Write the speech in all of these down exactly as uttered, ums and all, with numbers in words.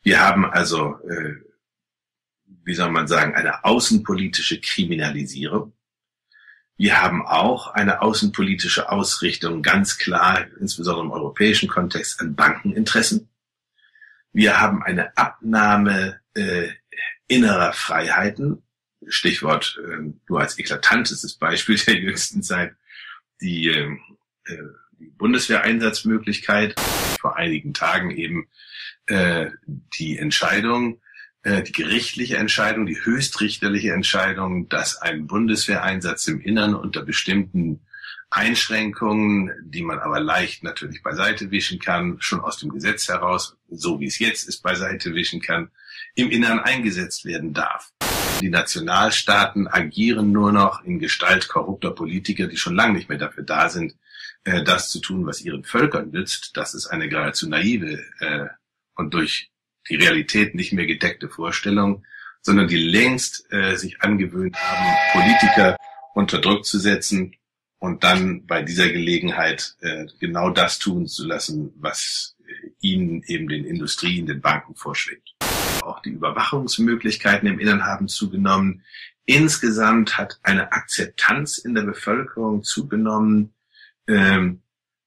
Wir haben also, äh, wie soll man sagen, eine außenpolitische Kriminalisierung. Wir haben auch eine außenpolitische Ausrichtung, ganz klar, insbesondere im europäischen Kontext, an Bankeninteressen. Wir haben eine Abnahme äh, innerer Freiheiten. Stichwort äh, nur als eklatantestes Beispiel der jüngsten Zeit die, äh, die Bundeswehreinsatzmöglichkeit. Vor einigen Tagen eben äh, die Entscheidung, äh, die gerichtliche Entscheidung, die höchstrichterliche Entscheidung, dass ein Bundeswehreinsatz im Innern unter bestimmten Einschränkungen, die man aber leicht natürlich beiseite wischen kann, schon aus dem Gesetz heraus, so wie es jetzt ist, beiseite wischen kann, im Innern eingesetzt werden darf. Die Nationalstaaten agieren nur noch in Gestalt korrupter Politiker, die schon lange nicht mehr dafür da sind, äh, das zu tun, was ihren Völkern nützt. Das ist eine geradezu naive äh, und durch die Realität nicht mehr gedeckte Vorstellung, sondern die längst äh, sich angewöhnt haben, Politiker unter Druck zu setzen und dann bei dieser Gelegenheit äh, genau das tun zu lassen, was äh, ihnen eben den Industrien, den Banken vorschwebt. Auch die Überwachungsmöglichkeiten im Innern haben zugenommen. Insgesamt hat eine Akzeptanz in der Bevölkerung zugenommen, ähm,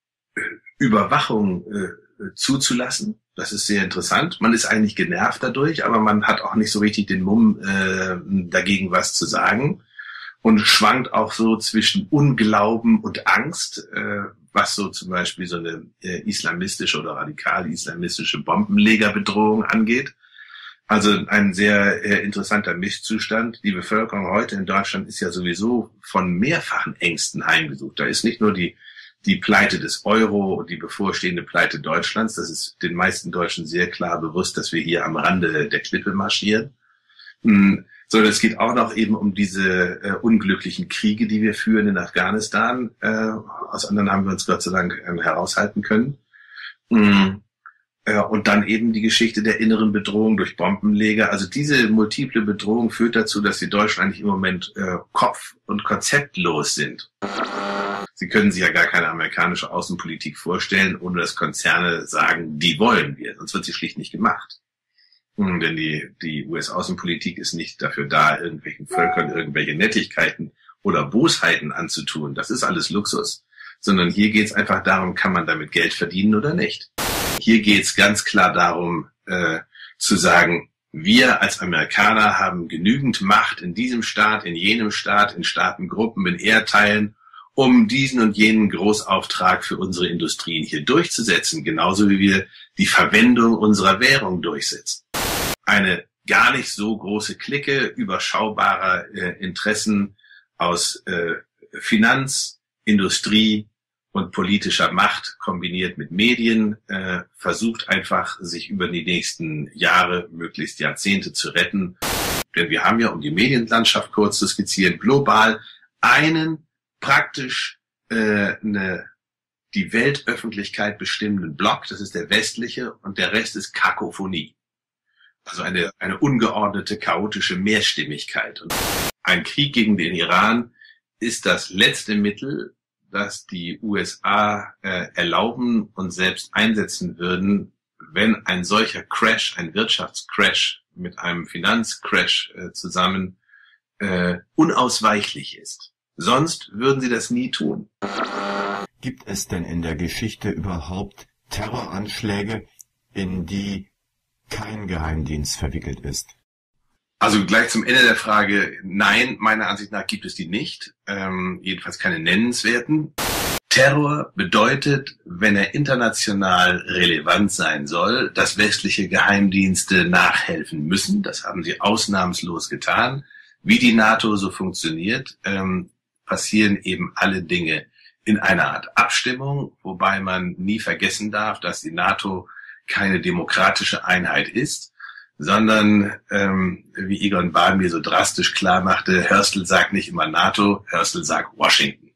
Überwachung äh, zuzulassen. Das ist sehr interessant. Man ist eigentlich genervt dadurch, aber man hat auch nicht so richtig den Mumm, äh, dagegen was zu sagen. Und schwankt auch so zwischen Unglauben und Angst, äh, was so zum Beispiel so eine äh, islamistische oder radikal-islamistische Bombenlegerbedrohung angeht. Also ein sehr äh, interessanter Mischzustand. Die Bevölkerung heute in Deutschland ist ja sowieso von mehrfachen Ängsten heimgesucht. Da ist nicht nur die die Pleite des Euro und die bevorstehende Pleite Deutschlands. Das ist den meisten Deutschen sehr klar bewusst, dass wir hier am Rande der Klippe marschieren. Hm. Sondern es geht auch noch eben um diese äh, unglücklichen Kriege, die wir führen in Afghanistan. Äh, aus anderen haben wir uns Gott sei Dank äh, heraushalten können. Mm. Äh, und dann eben die Geschichte der inneren Bedrohung durch Bombenleger. Also diese multiple Bedrohung führt dazu, dass die Deutschen eigentlich im Moment äh, kopf- und konzeptlos sind. Sie können sich ja gar keine amerikanische Außenpolitik vorstellen, ohne dass Konzerne sagen, die wollen wir. Sonst wird sie schlicht nicht gemacht. Denn die, die U S-Außenpolitik ist nicht dafür da, irgendwelchen Völkern irgendwelche Nettigkeiten oder Bosheiten anzutun. Das ist alles Luxus. Sondern hier geht es einfach darum, kann man damit Geld verdienen oder nicht. Hier geht es ganz klar darum, äh, zu sagen, wir als Amerikaner haben genügend Macht in diesem Staat, in jenem Staat, in Staatengruppen, in Erdteilen, um diesen und jenen Großauftrag für unsere Industrien hier durchzusetzen. Genauso wie wir die Verwendung unserer Währung durchsetzen. Eine gar nicht so große Clique überschaubarer äh, Interessen aus äh, Finanz, Industrie und politischer Macht kombiniert mit Medien äh, versucht einfach, sich über die nächsten Jahre, möglichst Jahrzehnte zu retten. Denn wir haben ja, um die Medienlandschaft kurz zu skizzieren, global einen praktisch äh, eine die Weltöffentlichkeit bestimmenden Block, das ist der westliche, und der Rest ist Kakophonie. Also eine, eine ungeordnete, chaotische Mehrstimmigkeit. Und ein Krieg gegen den Iran ist das letzte Mittel, das die U S A äh, erlauben und selbst einsetzen würden, wenn ein solcher Crash, ein Wirtschaftscrash mit einem Finanzcrash äh, zusammen äh, unausweichlich ist. Sonst würden sie das nie tun. Gibt es denn in der Geschichte überhaupt Terroranschläge, in die kein Geheimdienst verwickelt ist? Also gleich zum Ende der Frage, nein, meiner Ansicht nach gibt es die nicht, ähm, jedenfalls keine nennenswerten. Terror bedeutet, wenn er international relevant sein soll, dass westliche Geheimdienste nachhelfen müssen. Das haben sie ausnahmslos getan. Wie die NATO so funktioniert, ähm, passieren eben alle Dinge in einer Art Abstimmung, wobei man nie vergessen darf, dass die NATO keine demokratische Einheit ist, sondern, ähm, wie Egon Bahr mir so drastisch klar machte, Hörstel sagt nicht immer NATO, Hörstel sagt Washington.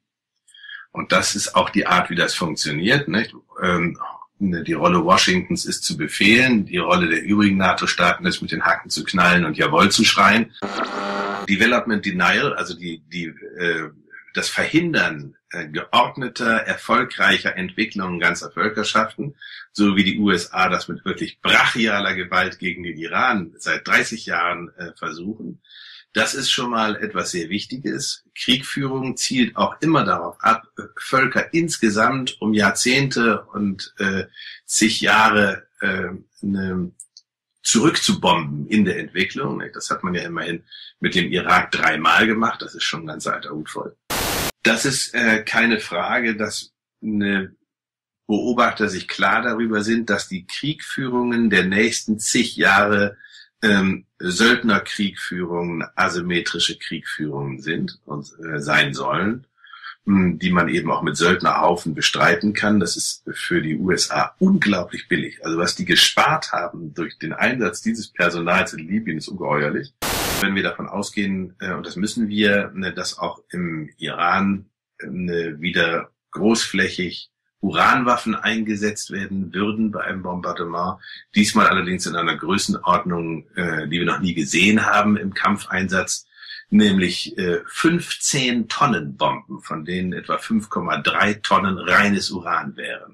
Und das ist auch die Art, wie das funktioniert, nicht? Ähm, die Rolle Washingtons ist zu befehlen, die Rolle der übrigen NATO-Staaten ist, mit den Hacken zu knallen und Jawohl zu schreien. Development Denial, also die, die äh, das Verhindern äh, geordneter, erfolgreicher Entwicklungen ganzer Völkerschaften, so wie die U S A das mit wirklich brachialer Gewalt gegen den Iran seit dreißig Jahren äh, versuchen. Das ist schon mal etwas sehr Wichtiges. Kriegführung zielt auch immer darauf ab, Völker insgesamt um Jahrzehnte und äh, zig Jahre äh, ne, zurückzubomben in der Entwicklung. Das hat man ja immerhin mit dem Irak dreimal gemacht. Das ist schon ein ganz alter Hut voll. Das ist äh, keine Frage, dass eine Beobachter sich klar darüber sind, dass die Kriegführungen der nächsten zig Jahre ähm, Söldnerkriegführungen, asymmetrische Kriegführungen sind und äh, sein sollen, mh, die man eben auch mit Söldnerhaufen bestreiten kann. Das ist für die U S A unglaublich billig. Also was die gespart haben durch den Einsatz dieses Personals in Libyen ist ungeheuerlich. Wenn wir davon ausgehen, äh, und das müssen wir, ne, dass auch im Iran äh, wieder großflächig Uranwaffen eingesetzt werden würden bei einem Bombardement. Diesmal allerdings in einer Größenordnung, äh, die wir noch nie gesehen haben im Kampfeinsatz, nämlich äh, fünfzehn Tonnen Bomben, von denen etwa fünf Komma drei Tonnen reines Uran wären.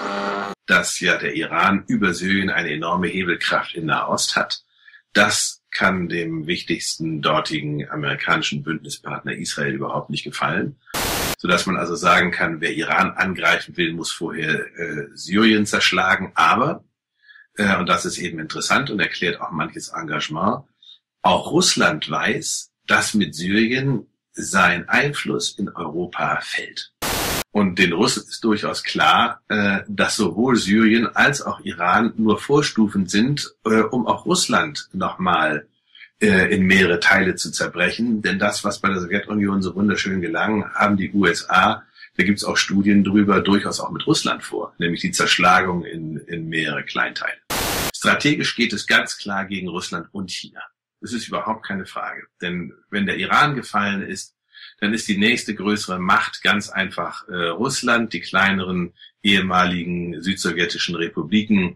Dass ja der Iran über Syrien eine enorme Hebelkraft in Nahost hat, das kann dem wichtigsten dortigen amerikanischen Bündnispartner Israel überhaupt nicht gefallen. Sodass man also sagen kann, wer Iran angreifen will, muss vorher äh, Syrien zerschlagen. Aber, äh, und das ist eben interessant und erklärt auch manches Engagement, auch Russland weiß, dass mit Syrien sein Einfluss in Europa fällt. Und den Russen ist durchaus klar, äh, dass sowohl Syrien als auch Iran nur Vorstufen sind, äh, um auch Russland nochmal in mehrere Teile zu zerbrechen. Denn das, was bei der Sowjetunion so wunderschön gelang, haben die U S A, da gibt es auch Studien drüber, durchaus auch mit Russland vor, nämlich die Zerschlagung in, in mehrere Kleinteile. Strategisch geht es ganz klar gegen Russland und China. Das ist überhaupt keine Frage. Denn wenn der Iran gefallen ist, dann ist die nächste größere Macht ganz einfach äh, Russland, die kleineren ehemaligen südsowjetischen Republiken,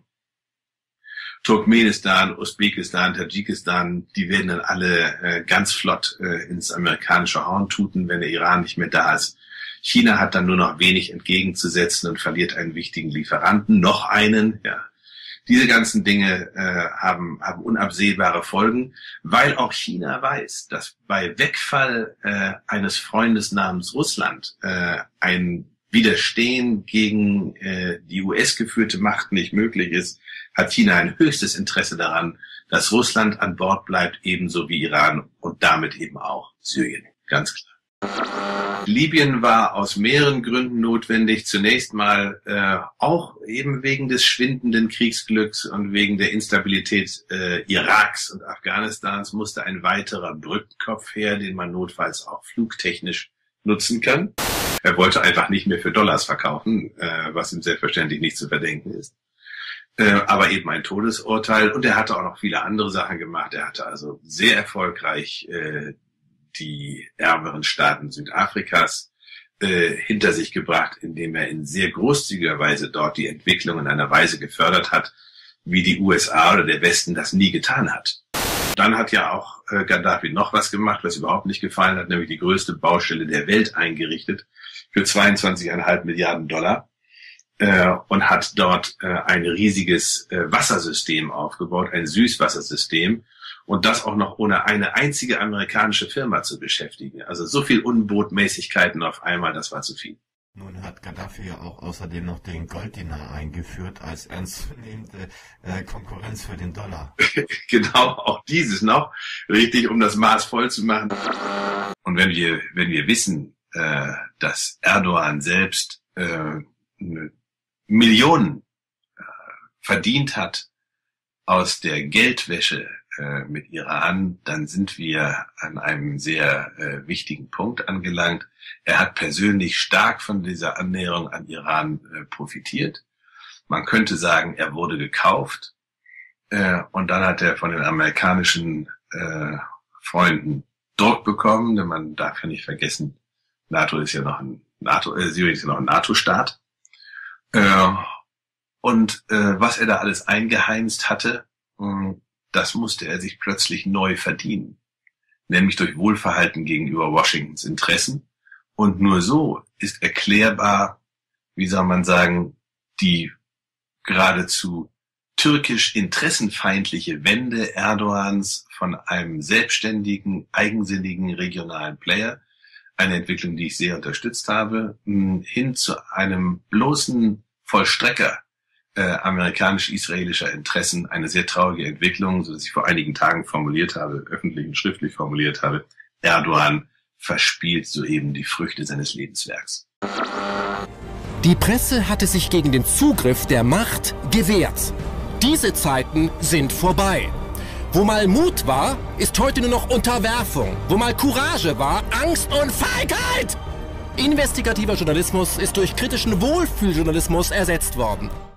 Turkmenistan, Usbekistan, Tadschikistan, die werden dann alle äh, ganz flott äh, ins amerikanische Horn tuten, wenn der Iran nicht mehr da ist. China hat dann nur noch wenig entgegenzusetzen und verliert einen wichtigen Lieferanten, noch einen. Ja, diese ganzen Dinge äh, haben, haben unabsehbare Folgen, weil auch China weiß, dass bei Wegfall äh, eines Freundes namens Russland äh, ein Widerstehen gegen äh, die U S-geführte Macht nicht möglich ist, hat China ein höchstes Interesse daran, dass Russland an Bord bleibt, ebenso wie Iran und damit eben auch Syrien. Ganz klar. Libyen war aus mehreren Gründen notwendig. Zunächst mal äh, auch eben wegen des schwindenden Kriegsglücks und wegen der Instabilität äh, Iraks und Afghanistans musste ein weiterer Brückenkopf her, den man notfalls auch flugtechnisch nutzen kann. Er wollte einfach nicht mehr für Dollars verkaufen, äh, was ihm selbstverständlich nicht zu verdenken ist. Äh, aber eben ein Todesurteil. Und er hatte auch noch viele andere Sachen gemacht. Er hatte also sehr erfolgreich äh, die ärmeren Staaten Südafrikas äh, hinter sich gebracht, indem er in sehr großzügiger Weise dort die Entwicklung in einer Weise gefördert hat, wie die U S A oder der Westen das nie getan hat. Dann hat ja auch äh, Gaddafi noch was gemacht, was überhaupt nicht gefallen hat, nämlich die größte Baustelle der Welt eingerichtet für zweiundzwanzig Komma fünf Milliarden Dollar. Äh, und hat dort äh, ein riesiges äh, Wassersystem aufgebaut, ein Süßwassersystem, und das auch noch ohne eine einzige amerikanische Firma zu beschäftigen. Also so viel Unbotmäßigkeiten auf einmal, das war zu viel. Nun hat Gaddafi ja auch außerdem noch den Golddinar eingeführt als ernstzunehmende äh, Konkurrenz für den Dollar. Genau, auch dieses noch, richtig, um das Maß voll zu machen. Und wenn wir, wenn wir wissen, äh, dass Erdogan selbst äh, Millionen äh, verdient hat aus der Geldwäsche äh, mit Iran, dann sind wir an einem sehr äh, wichtigen Punkt angelangt. Er hat persönlich stark von dieser Annäherung an Iran äh, profitiert. Man könnte sagen, er wurde gekauft. Äh, und dann hat er von den amerikanischen äh, Freunden Druck bekommen, denn man darf ja nicht vergessen, NATO ist ja noch ein NATO, äh, Syrien ist ja noch ein NATO-Staat. Äh, und äh, was er da alles eingeheimst hatte, mh, das musste er sich plötzlich neu verdienen. Nämlich durch Wohlverhalten gegenüber Washingtons Interessen Und nur so ist erklärbar, wie soll man sagen, die geradezu türkisch interessenfeindliche Wende Erdogans von einem selbstständigen, eigensinnigen regionalen Player, eine Entwicklung, die ich sehr unterstützt habe, hin zu einem bloßen Vollstrecker äh, amerikanisch-israelischer Interessen, eine sehr traurige Entwicklung, so dass ich vor einigen Tagen formuliert habe, öffentlich und schriftlich formuliert habe, Erdogan verspielt soeben die Früchte seines Lebenswerks. Die Presse hatte sich gegen den Zugriff der Macht gewehrt. Diese Zeiten sind vorbei. Wo mal Mut war, ist heute nur noch Unterwerfung. Wo mal Courage war, Angst und Feigheit! Investigativer Journalismus ist durch kritischen Wohlfühljournalismus ersetzt worden.